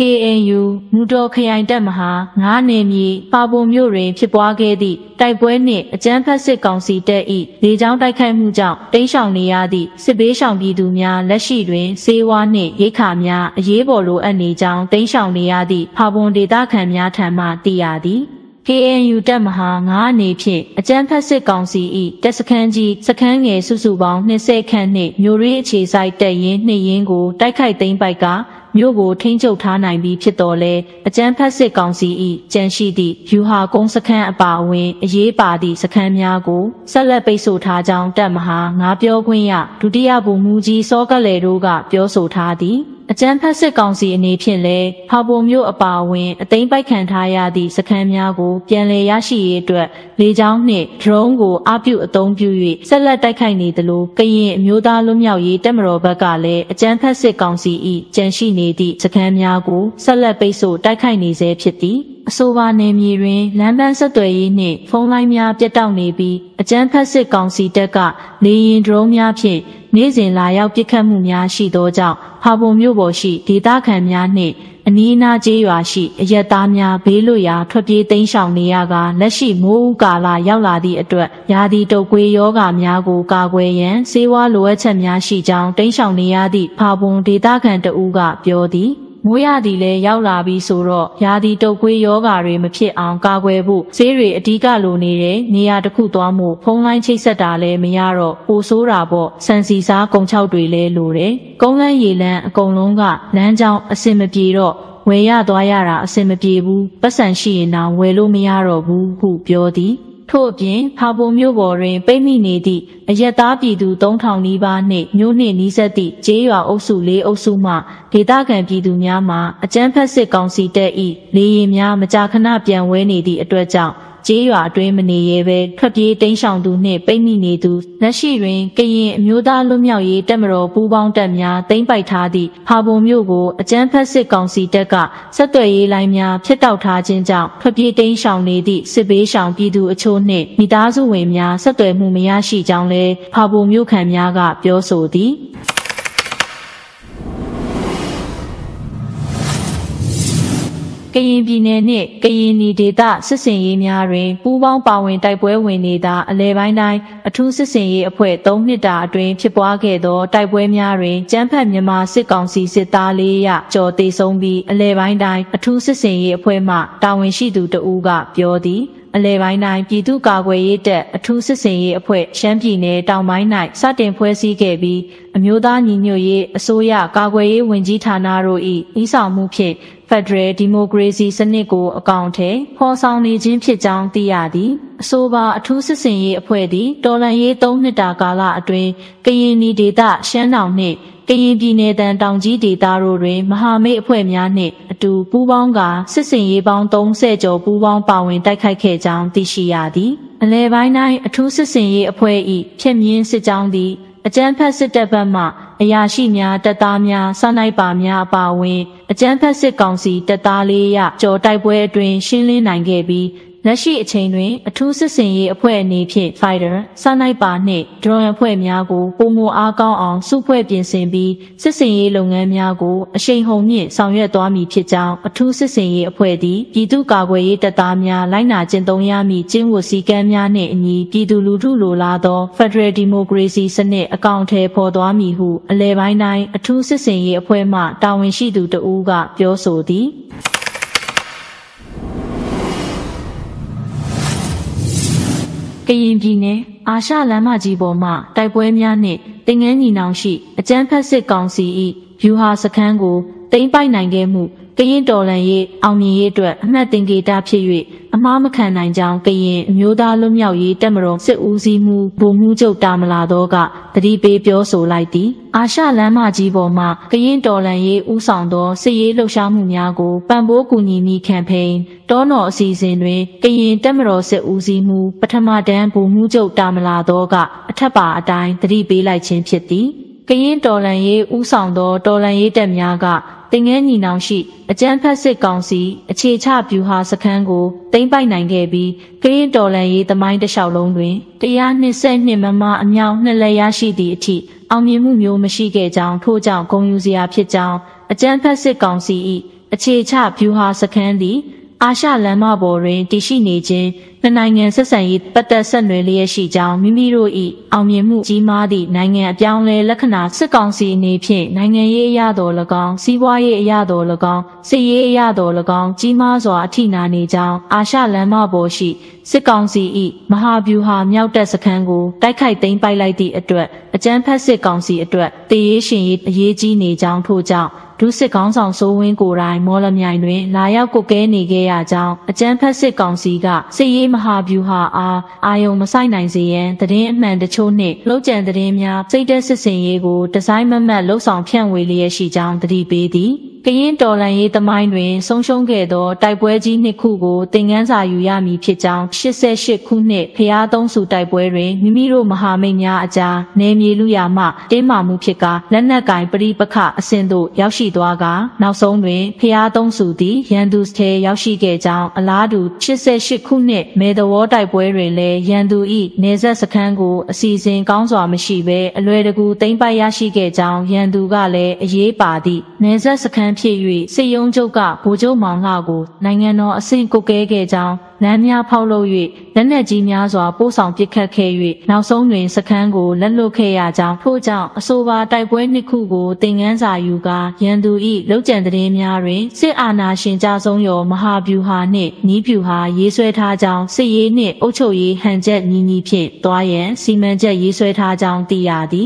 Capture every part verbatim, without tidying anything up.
K N U မူတော်ခရိုင်တပ်မဟာငါးနယ်မြေဖာပုံမြို့တွင်ဖြစ်ပွားခဲ့သည့်တိုက်ပွဲနှင့်အကြမ်းဖက်စစ်ကောင်စီတပ်၏လေကြောင်းတိုက်ခိုက်မှုကြောင့်တိမ်းရှောင်နေရသည့်စစ်ဘေးရှောင်ပြည်သူများလက်ရှိတွင်ဆေးဝါးနှင့်ရိက္ခာများအရေးပေါ်လိုအပ်နေကြောင်းတိမ်းရှောင်နေရသည့်ဖာပုံဒေသခံများထံမှသိရသည် K N U တပ်မဟာငါးအနေဖြင့်အကြမ်းဖက်စစ်ကောင်စီ၏တပ်စခန်းကြီးစခန်းငယ်စုစုပေါင်း၂၀ခန့်နှင့်မြို့ရင်းအခြေစိုက်တပ်ရင်းနှစ်ရင်းကိုတိုက်ခိုက်သိမ်းပိုက်ကမြို့ကိုထိန်းချုပ်ထားနိုင်ပြီးဖြစ်တော်လဲအကြမ်းဖက်စစ်ကောင်စီ၏ကြံရှိသည့်ယူဟာကုန်းစခန်းအပါအဝင်အရေးပါသည့်စခန်းများကိုဆက်လက်ပိတ်ဆို့ထားကြောင်းတပ်မဟာငါးပြောခွင့်ရဒုတိယဗိုလ်မှူးကြီးစောကလေတို့ကပြောဆိုထားသည်အကြမ်းဖက်စစ်ကောင်စီအနေဖြင့်လည်းဖာပုံမြို့အပါအဝင်အသိမ်းပိုက်ခံထားရသည့်စခန်းများကိုပြန်လည်ရရှိရေးအတွက်လေကြောင်းနှင့်ဒရုန်းကိုအပြုအသုံးပြု၍ဆက်လက်တိုက်ခိုက်နေသလိုကရင်အမျိုးသားလွတ်မြောက်ရေးတပ်မတော်ဘက်ကလည်းအကြမ်းဖက်စစ်ကောင်စီ၏ကြံရှိနေသည့်စခန်းများကိုဆက်လက်ပိတ်ဆို့တိုက်ခိုက်နေဆဲဖြစ်သည်အဆိုပါနယ်မြေတွင်လမ်းပန်းဆက်သွယ်ရေးနှင့်ဖုန်းလိုင်းများပြတ်တောက်နေပြီးအကြမ်းဖက်စစ်ကောင်စီတပ်ကလေယာဉ်ဒရုန်းများဖြင့်နေ့စဉ်လာရောက်ပစ်ခတ်မှုများရှိသောကြောင့်ဖာပုံမြို့ပေါ်ရှိဒေသခံများနှင့်အနီးအနားကျေးရွာရှိအရက်သားများဘေးလွတ်ရာထွက်ပြေးတိမ်းရှောင်နေရကလက်ရှိမိုးဦးကာလရောက်လာသည့်အတွက်ရာသီတုပ်ကွေးရောဂါများကိုကာကွယ်ရန်ဆေးဝါးလိုအပ်ချက်များရှိကြောင်းတိမ်းရှောင်နေရသည့်ဖာပုံဒေသခံတဦးကပြောသည်မိုးရသည်လည်းရောက်လာပြီးဆိုတော့ရာသီတုပ်ကွေးရောဂါတွေမဖြစ်အောင်ကာကွယ်ဖို့ဆေးတွေအဓိကလိုနေတဲ့နေရာတစ်ခုသွားမှုဖုန်းလိုင်းချိတ်ဆက်တာလည်းမရတော့ပိုဆိုးတာပေါ့စံစီစားကုံချောက်တွေလည်းလိုတယ်ကုန်းလန်းရေလန်းအကုန်လုံးကလမ်းကြောင်းအဆင်မပြေတော့ဝယ်ရသွားရတာအဆင်မပြေဘူးပတ်စံရှိရင်တော့ဝယ်လို့မရတော့ဘူးဟုပြောသည်ထို့အပြင်ဖာပုံမြို့ပေါ်တွင်ပိတ်မိနေသည့်အရက်သားပြည်သူသုံးထောင်နီးပါးနှင့်မြို့နှင့်နီးစပ်သည့်ကျေးရွာအုပ်စုလေးအုပ်စုမှဒေသခံပြည်သူများမှအကြမ်းဖက်စစ်ကောင်စီတပ်၏လေယာဉ်များမကြာခဏပြန်ဝဲနေသည့်အတွက်ကြောင့်ကျေးရွာအတွင်းမနေရဲပဲထွက်ပြေးတိမ်းရှောင်သူနှင့်ပိတ်မိနေသူလက်ရှိတွင်ကရင်အမျိုးသားလွတ်မြောက်ရေးတပ်မတော်ပူးပေါင်းတပ်များသိမ်းပိုက်ထားသည့်ဖာပုံမြို့ကိုအကြမ်းဖက်စစ်ကောင်စီတပ်ကဆက်သွယ်ရေးလိုင်းများဖျက်တောက်ထားခြင်းကြောင့်ထွက်ပြေးတိမ်းရှောင်နေသည့်စစ်ဘေးရှောင်ပြည်သူအချို့နှင့်မိသားစုဝင်များဆက်သွယ်မှုမရရှိကြောင်းလည်းဖာပုံမြို့ခံများကပြောဆိုသည်ကရင်ပြည်နယ်နှင့်ကရင်နီဒေသစစ်စင်ရေးများတွင်ပူးပေါင်းပါဝင်တိုက်ပွဲဝင်နေသောအလဲပိုင်းတိုင်းအထူးစစ်စင်ရေးအဖွဲ့သုံးနှစ်တာအတွင်းဖြစ်ပွားခဲ့သောတိုက်ပွဲများတွင်ကျန်းဖက်မြန်မာစစ်ကောင်စီစစ်သားလေးရကျော်သေဆုံးပြီးအလဲပိုင်းတိုင်းအထူးစစ်စင်ရေးအဖွဲ့မှတာဝန်ရှိသူတဦးကပြောသည်အလဲပိုင်းတိုင်းပြည်သူ့ကာကွယ်ရေးတပ်အထူးစစ်စင်ရေးအဖွဲ့ရှမ်းပြည်နယ်တောင်ပိုင်း၌စတင်ဖွဲ့စည်းခဲ့ပြီးအမျိုးသားညီညွတ်ရေးအစိုးရကာကွယ်ရေးဝန်ကြီးဌာနတို့၏ဤဆောင်မှုဖြင့်ဖက်ဒရယ်ဒီမိုကရေစီစနစ်ကိုအကောင်အထည်ဖော်ဆောင်နေခြင်းဖြစ်ကြောင်းသိရသည်အဆိုပါအထူးစစ်စင်ရေးအဖွဲ့သည်တော်လှန်ရေးသုံးနှစ်တာကာလအတွင်းကရင်နီဒေသရှမ်းတောင်နှင့်ကရင်ပြည်နယ်တန်တောင်ကြီးဒေသတို့တွင်မဟာမိတ်အဖွဲ့များနှင့်အတူပူးပေါင်းကာစစ်စင်ရေးပေါင်းသုံးဆယ်ကျော်ပူးပေါင်းပါဝင်တိုက်ခိုက်ခဲ့ကြောင်းသိရှိရသည်အလဲပိုင်းတိုင်းအထူးစစ်စင်ရေးအဖွဲ့၏ဖြစ်မြင့်စစ်ကြောင်းသည်အကြမ်းဖက်စစ်တပ်ဘက်မှအရာရှိများတပ်သားများစနိုက်ပါများအပါအဝင်အကြမ်းဖက်စစ်ကောင်စီတပ်သားလေးရကြော်တိုက်ပွဲအတွင်းရှင်းလင်းနိုင်ခဲ့ပြီးလက်ရှိအချိန်တွင်အထူးစစ်စင်ရေးအဖွဲ့အနေဖြင့် Fighter စနိုက်ပါနှင့် Drone အဖွဲ့များကိုပုံမအားကောင်းအောင်စုဖွဲ့ပြင်ဆင်ပြီးစစ်စင်ရေးလုပ်ငန်းများကိုအရှိန်ဟုန်မြင့်ဆောင်ရွက်သွားမည်ဖြစ်ကြောင်းအထူးစစ်စင်ရေးအဖွဲ့သည်ပြည်သူ့ကာကွယ်ရေးတပ်သားများလိုက်နာကျင့်သုံးရမည့်ကျင့်ဝတ်စည်းကမ်းများနှင့်အညီပြည်သူလူထုလိုလားသော Federal Democracy စနစ်အကောင့်ထဲပေါ်သွားမည်ဟုအလဲပိုင်းတိုင်းအထူးစစ်စင်ရေးအဖွဲ့မှတာဝန်ရှိသူတဦးကပြောဆိုသည်ကရင်ပြည်နယ်အာရှလမ်းမကြီးပေါ်မှတိုက်ပွဲများနှင့်တင်ငန်းညီနောင်ရှိအကြမ်းဖက်စစ်ကောင်စီ၏ဗျူဟာစခန်းကိုသိမ်းပိုက်နိုင်ခဲ့မှုကရင်တော်လှန်ရေးအောင်မြင်ရေးအတွက်အမှတ်တင်ကေတာဖြစ်၍အမှားမခံနိုင်ကြောင်းကရင်အမျိုးသားလွတ်မြောက်ရေးတပ်မတော်စစ်ဦးစီးမှုဗိုလ်မှူးချုပ်တာမလာတော့ကတတိပေးပြောဆိုလိုက်သည်အာရှလမ်းမကြီးပေါ်မှကရင်တော်လှန်ရေးဦးဆောင်သောစစ်ရေးလှုပ်ရှားမှုများကိုပံ့ပိုးကူညီမည့်ကမ်ပိန်းတောနော်အစီအစဉ်တွင်ကရင်တပ်မတော်စစ်ဦးစီးမှုပထမတန်းဗိုလ်မှူးချုပ်တာမလာတော့ကအထက်ပါအတိုင်းတတိပေးလိုက်ခြင်းဖြစ်သည်ကရင်တော်လှန်ရေးဦးဆောင်သောတော်လှန်ရေးတပ်များကတင်ငန်းညီနောင်ရှိအကြမ်းဖက်စစ်ကောင်စီအခြေချဗျူဟာစခန်းကိုသိမ်းပိုက်နိုင်ခဲ့ပြီးကရင်တော်လှန်ရေးသမိုင်းတစ်လျှောက်လုံးတွင်တရားနှစ်ဆနှစ်မမအမြောက်နှစ်လက်ရရှိသည့်အထိအောင်မြင်မှုမျိုးမရှိခဲ့ကြောင်းထို့ကြောင့်ဂုဏ်ယူစရာဖြစ်ကြောင်းအကြမ်းဖက်စစ်ကောင်စီ၏အခြေချဗျူဟာစခန်းသည်အာရှလမ်းမပေါ်တွင်တည်ရှိနေခြင်းနှစ်နိုင်ငံဆက်ဆံရေးပတ်သက်ဆက်နွယ်လျက်ရှိကြောင်းမိမိတို့၏အောင်မြင်မှုကြီးမားသည့်နိုင်ငံအပြောင်းလဲလက္ခဏာစစ်ကောင်စီအနေဖြင့်နိုင်ငံရေးအရတော်၎င်းစီးပွားရေးအရတော်၎င်းစစ်ရေးအရတော်၎င်းကြီးမားစွာအထိနာနေကြောင်းအာရှလမ်းမပေါ်ရှိစစ်ကောင်စီ၏မဟာဗျူဟာမြောက်တပ်စခန်းကိုတိုက်ခိုက်သိမ်းပိုက်လိုက်သည့်အတွက်အကြမ်းဖက်စစ်ကောင်စီအတွက်တည်ရေးရှင်ရေးအရေးကြီးနေကြောင်းထို့ကြောင့်ဒုစစ်ခေါင်းဆောင်စိုးဝင်းကိုယ်တိုင်မော်လမြိုင်တွင်လာရောက်ကုတ်ကဲနေခဲ့ရကြောင်းအကြမ်းဖက်စစ်ကောင်စီကစစ်ရေးမဟာဗျူဟာအားအာယုံမဆိုင်နိုင်စေရန်သတင်းအမှန်တချို့နှင့်လှုပ်ကြံသတင်းများစိတ်သက်စစ်စင်ရေးကိုဒီဇိုင်းမမတ်လှုပ်ဆောင်ဖြန့်ဝေလျက်ရှိကြောင်းသတိပေးသည်ကရင်တော်လှန်ရေးသမိုင်းတွင်ဆုံးရှုံးခဲ့သောတိုက်ပွဲကြီးနှစ်ခုကိုသင်ခန်းစာယူရမည်ဖြစ်ကြောင်းရှစ်ဆယ့်ရှစ်ခုနှစ်ဖျားသုံးစုတိုက်ပွဲတွင်မိမိတို့မဟာမိတ်များအကြားနယ်မြေလူရာမှတင်းမာမှုဖြစ်ကာလက်နက်ကင်ပရိပခအဆင့်သို့ရောက်ရှိသွားကာနောက်ဆုံးတွင်ဖျားသုံးစုသည်ရန်သူစထဲရောက်ရှိခဲ့ကြောင်းအလားတူရှစ်ဆယ့်ရှစ်ခုနှစ်မေတဝေါတိုက်ပွဲတွင်လည်းရန်သူ၏နေဆက်စခန်းကိုအစီအစဉ်ကောင်းစွာမရှိဘဲအလွယ်တကူသိမ်းပိုက်ရရှိခဲ့ကြောင်းရန်သူကလည်းအရေးပါသည့်နေဆက်စခန်းဖြစ်၍စစ်ရုံးချုပ်ကဗိုလ်ချုပ်မောင်လှကိုနိုင်ငံတော်အဆင့်ကုတ်ကဲခဲ့ကြောင်းလမ်းများဖောက်လုပ်၍လက်နက်ကြီးများစွာပို့ဆောင်ပစ်ခတ်ခဲ့၍နောက်ဆုံးတွင်စခန်းကိုလက်လွတ်ခဲ့ရကြောင်းထို့ကြောင့်အဆိုပါတိုက်ပွဲနှစ်ခုကိုသင်ခန်းစာယူကာရန်သူ၏လုံခြံသတင်းများတွင်စစ်အာဏာရှင်ကြဆုံးရောမဟာဗျူဟာနှင့်နီးဗျူဟာရေးဆွဲထားကြောင်းစစ်ရေးနှင့်အုပ်ချုပ်ရေးဟန်ချက်ညီညီဖြင့်တွားရန်စီမံချက်ရေးဆွဲထားကြောင်းသိရသည်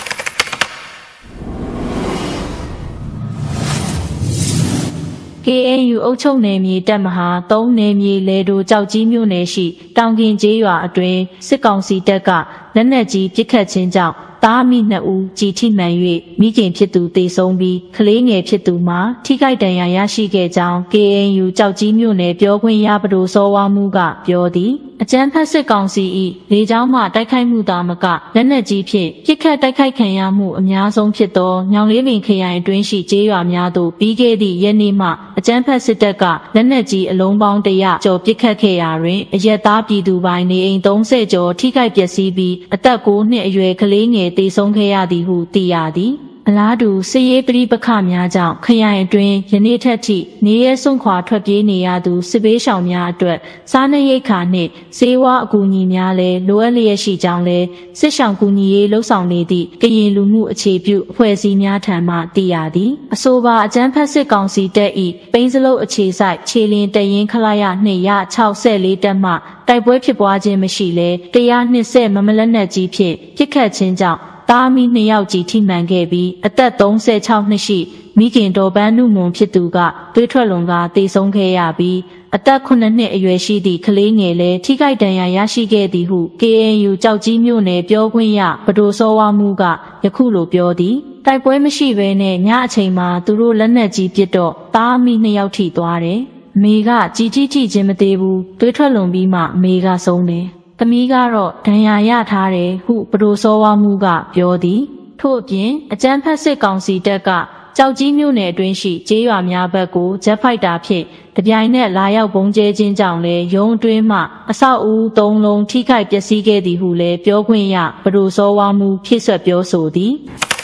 ကေအန်ယူ အုပ်ချုပ်နယ်မြေတပ်မဟာသုံးနယ်မြေလေတိုကြောက်ကြီးမြို့နယ်ရှိတောင်ကင်ကျေးရွာအတွင်းစစ်ကောင်စီတပ်ကလက်နက်ကြီးပစ်ခတ်ခြင်းကြောင့်သားမိနှစ်ဦးကြီးထိမှန်၍မိခင်ဖြစ်သူသေဆုံးပြီးကလေးငယ်ဖြစ်သူမှာထိခိုက်ဒဏ်ရာရရှိခဲ့ကြောင်း ကေအန်ယူ ကြောက်ကြီးမြို့နယ်ပြောခွင့်ရပဒိုစောဝါမှုကပြောသည်အကြမ်းဖက်စစ်ကောင်စီ၏လေကြောင်းမှတိုက်ခိုက်မှုသာမကလက်နက်ကြီးဖြင့်ပစ်ခတ်တိုက်ခိုက်ခံရမှုအများဆုံးဖြစ်သောညောင်လေးပင်ခရိုင်အတွင်းရှိကျေးရွာများသို့ပြီးခဲ့သည့်ရက်နေ့မှအကြမ်းဖက်စစ်တပ်ကလက်နက်ကြီးအလုံးပေါင်းတရာကျော်ပစ်ခတ်ခဲ့ရာတွင်အရက်သားပြည်သူပိုင်းနေအိမ်သုံးဆယ်ကျော်ထိခိုက်ပျက်စီးပြီးအသက်ကိုးနှစ်အရွယ်ကလေးငယ်သေဆုံးခဲ့ရသည်ဟုသိရသည်အလားတူစစ်ရေးပဋိပက္ခများကြောင့်ခရိုင်အတွင်းယနေ့ထက်ထိနေရဲစွန့်ခွာထွက်ပြေးနေရသူစစ်ဘေးရှောင်များအတွက်စားနပ်ရိက္ခာနှင့်ဆေးဝါးအကူအညီများလည်းလိုအပ်လျက်ရှိကြောင်းလည်းစစ်ရှောင်ကူညီရေးလှုပ်ဆောင်နေသည့်ကရင်လူမှုအခြေပြုအဖွဲ့အစည်းများထံမှသိရသည်အဆိုပါအကြမ်းဖက်စစ်ကောင်စီတပ်၏ပိန်းစလုတ်အခြေစိုက်ခြေလင်းတရင်ခလာရနှစ်ရခြောက်ဆယ်လေးတပ်မှတိုက်ပွဲဖြစ်ပွားခြင်းမရှိလဲတရားနှစ်ဆမမလက်နက်ကြီးဖြင့်ပစ်ခတ်ခြင်းကြောင့်သားမီးနှစ်ယောက်ကြီးထိမှန်ခဲ့ပြီးအသက်သုံးဆယ်ခြောက်နှစ်ရှိမိခင်တော်ပန်းနုမွန်ဖြစ်သူကသွေးထွက်လွန်ကာသေဆုံးခဲ့ရပြီးအသက်ခုနှစ်နှစ်အရွယ်ရှိသည့်ကလေးငယ်လည်းထိခိုက်ဒဏ်ရာရရှိခဲ့သည်ဟု ကေအန်ယူ ကြောက်ကြီးမြို့နယ်ပြောခွင့်ရပဒိုစောဝါမှုကယခုလိုပြောသည်တိုက်ပွဲမရှိဘဲနဲ့ညအချိန်မှာသူတို့လက်နက်ကြီးပစ်တော့သားမီးနှစ်ယောက်ထိသွားတယ်မေကကြီးကြီးထိခြင်းမသေးဘူးသွေးထွက်လွန်ပြီးမှမေကဆုံးတယ်သမီးကတော့ဒဏ်ရာရထားတယ်ဟုပဒိုစောဝါမှုကပြောသည်ထို့အပြင်အကြမ်းဖက်စစ်ကောင်စီတပ်ကကြောက်ကြီးမြို့နယ်အတွင်းရှိကျေးရွာများဘက်ကိုဂျက်ဖိုက်တာဖြင့်တပြိုင်နက်လာရောက်ပုံကျဲခြင်းကြောင့်လည်းရုံးအတွင်းမှအဆောက်အဦသုံးလုံးထိခိုက်ပျက်စီးခဲ့သည်ဟုလည်းပြောခွင့်ရပဒိုစောဝါမှုဖြည့်ဆွတ်ပြောဆိုသည်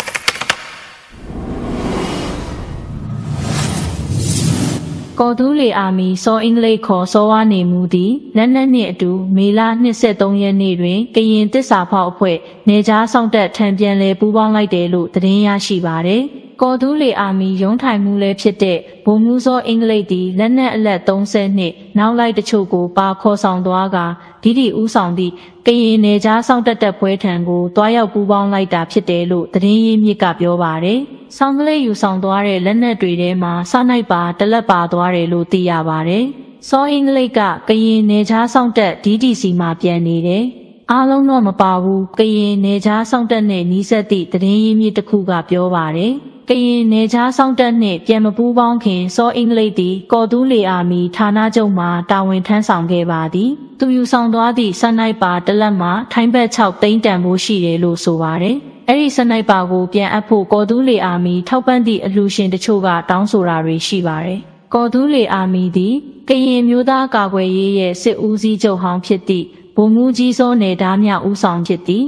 ကော်တူးလီအာမီစောအင်္ဂလိပ်ခေါ်စောဝါနေမှုသည်လက်နက်နှင့်အတူမေလ၂၃ရက်နေ့တွင်ကရင်တစ္ဆာဖောက်အဖွဲ့နေကြားဆောင်တက်ထံပြန်လည်ပူးပေါင်းလိုက်တယ်လို့သတင်းရရှိပါသည်ကော်တူးလီအာမီရုံးထိုင်မှုလည်းဖြစ်တဲ့ဗိုလ်မှူးစောအင်္ဂလိပ်သည်လက်နက်အလက်သုံးဆယ်နှစ်နောက်လိုက်တချို့ကိုပါခေါ်ဆောင်သွားကာဒီဒီဦးဆောင်သည့်ကရင်နေကြားဆောင်တက်တက်ပွဲထံကိုတွားရောက်ပူးပေါင်းလိုက်တာဖြစ်တယ်လို့သတင်းရင်းမြစ်ကပြောပါတယ်။ဆောင်းကလေးယူဆောင်သွားတဲ့လက်နက်တွေထဲမှာစနိုက်ပါတလက်ပါသွားတယ်လို့သိရပါတယ်။စောအင်္ဂလိပ်ကကရင်နေကြားဆောင်တက် ဒီ ဒီ စီ မှာပြန်နေတယ်။အားလုံးတော့မပါဘူးကရင်နေကြားဆောင်တက်နဲ့နီးစပ်သည့်သတင်းရင်းမြစ်တစ်ခုကပြောပါတယ်။ကရင်နေကြားဆောင်တက်နှင့်ပြန်မပူးပေါင်းခင်စောအင်္ဂလိပ်သည်ကော်တူးလီအာမီဌာနချုပ်မှတာဝန်ထမ်းဆောင်ခဲ့ပါသည်သူယူဆောင်သွားသည့်စနိုက်ပါတလက်မှာထိုင်းဘက်၆သိန်းတန်ဖိုးရှိတယ်လို့ဆိုပါတယ်အဲ့ဒီစနိုက်ပါကိုပြန်အပ်ဖို့ကော်တူးလီအာမီထောက်ပံ့သည့်အလှူရှင်တချို့ကတောင်းဆိုတာတွေရှိပါတယ်ကော်တူးလီအာမီသည်ကရင်မျိုးသားကာကွယ်ရေးရဲ့စစ်ဦးစီးချုပ်ဟောင်းဖြစ်သည့်ဗိုလ်မှူးကြီးစောနယ်သားမြဦးဆောင်ဖြစ်သည်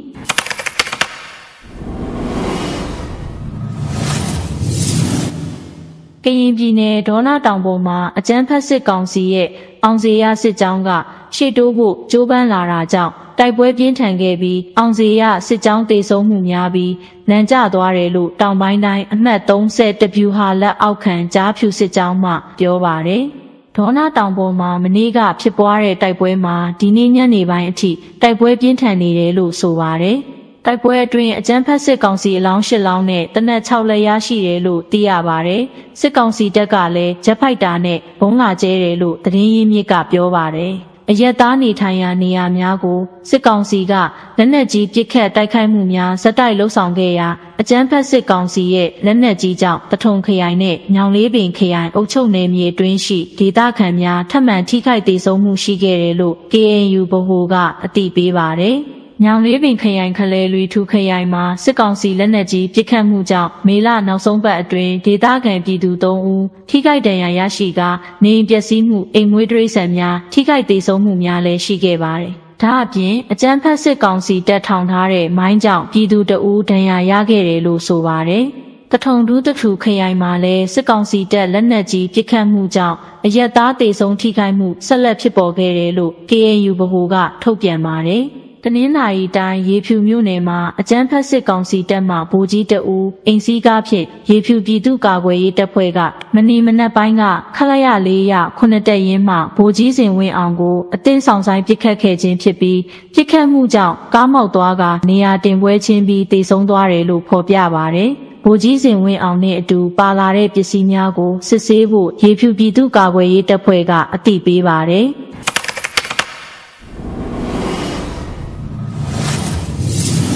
ကရင်ပြည်နယ်ဒေါနာတောင်ပေါ်မှာအကြမ်းဖက်စစ်ကောင်စီရဲ့အောင်စေရစစ်ကြောင်းကရှေ့တိုးဖို့ကြိုးပမ်းလာတာကြောင့်တိုက်ပွဲပြင်းထန်ခဲ့ပြီးအောင်စေရစစ်ကြောင်းတေဆုံးမှုများပြီးလမ်းကျသွားတယ်လို့တောင်ပိုင်းတိုင်းအမှတ်သုံးဆယ်တဗျူဟာလက်အောက်ခံကြားဖြူစစ်ကြောင်းမှပြောပါတယ်။ဒေါနာတောင်ပေါ်မှာမနေ့ကဖြစ်ပွားတဲ့တိုက်ပွဲမှာဒီနေ့ညနေပိုင်းအထိတိုက်ပွဲပြင်းထန်နေတယ်လို့ဆိုပါတယ်။တိုက်ပွဲအတွင်းအကြမ်းဖက်စစ်ကောင်စီအလောင်းရှစ်လောင်းနဲ့တနက်၆လက်ရရှိတယ်လို့သိရပါတယ်။စစ်ကောင်စီတပ်ကလည်းဂျက်ဖိုက်တာနဲ့ဘုံးလာကျဲတယ်လို့သတင်းရင်းမြစ်ကပြောပါတယ်။အရက်သားနေထိုင်ရာနေရာများကိုစစ်ကောင်စီကလက်နက်ကြီးပစ်ခတ်တိုက်ခိုက်မှုများဇက်တိုက်လှုပ်ဆောင်ခဲ့ရာအကြမ်းဖက်စစ်ကောင်စီရဲ့လက်နက်ကြီးကြောင့်တထုံခရိုင်နဲ့ညောင်လေးပင်ခရိုင်အုပ်ချုပ်နယ်မြေအတွင်းရှိဒေသခံများထပ်မံထိခိုက်ဒေဆုံးမှုရှိခဲ့တယ်လို့ ကေအန်ယူ ဗဟိုကအသိပေးပါတယ်။ညောင်လေးပင်ခရိုင်ခလဲလွီထူခရိုင်မှာစစ်ကောင်စီလက်နက်ကြီးပစ်ခတ်မှုကြောင့်မေလနောက်ဆုံးပတ်အတွင်းဒေသခံပြည်သူသုံးဦးထိခိုက်ဒဏ်ရာရရှိကာနေအိမ်ပျက်စီးမှုအိမ်မွေးတိရစ္ဆာန်များထိခိုက်ဒေဆုံးမှုများလည်းရှိခဲ့ပါတယ်။ဒါအပြင်အကြမ်းဖက်စစ်ကောင်စီတပ်ထောင်ထားတဲ့မိုင်းကြောင့်ပြည်သူတအူးဒဏ်ရာရခဲ့တယ်လို့ဆိုပါတယ်။တထုံဒူးတထူခရိုင်မှာလည်းစစ်ကောင်စီတပ်လက်နက်ကြီးပစ်ခတ်မှုကြောင့်အရက်သားတေဆုံးထိခိုက်မှုဆက်လက်ဖြစ်ပေါ်ခဲ့တယ်လို့ ကေအန်ယူ ဗဟိုကထုတ်ပြန်ပါတယ်။တနင်္သာရီတိုင်းရေဖြူမြို့နယ်မှာအကြမ်းဖက်စစ်ကောင်စီတပ်မှဗိုလ်ကြီးတအူးအိမ်စီးကားဖြင့်ရေဖြူပြည်သူ့ကာကွယ်ရေးတပ်ဖွဲ့ကမနီမနက်ပိုင်းကခလရလေးရခုနှစ်တက်ရင်းမှဗိုလ်ကြီးစင်ဝင်းအောင်ကိုအသင်းဆောင်ဆိုင်ပစ်ခတ်ခဲ့ခြင်းဖြစ်ပြီးပစ်ခတ်မှုကြောင့်ကားမောက်သွားကနေရာတင်ပွဲချင်းပြီးတေဆုံးသွားတယ်လို့ဖော်ပြပါတယ်။ဗိုလ်ကြီးစင်ဝင်းအောင်နဲ့အတူပါလာတဲ့ပစ္စည်းများကိုစစ်ဆေးဖို့ရေဖြူပြည်သူ့ကာကွယ်ရေးတပ်ဖွဲ့ကအသိပေးပါတယ်။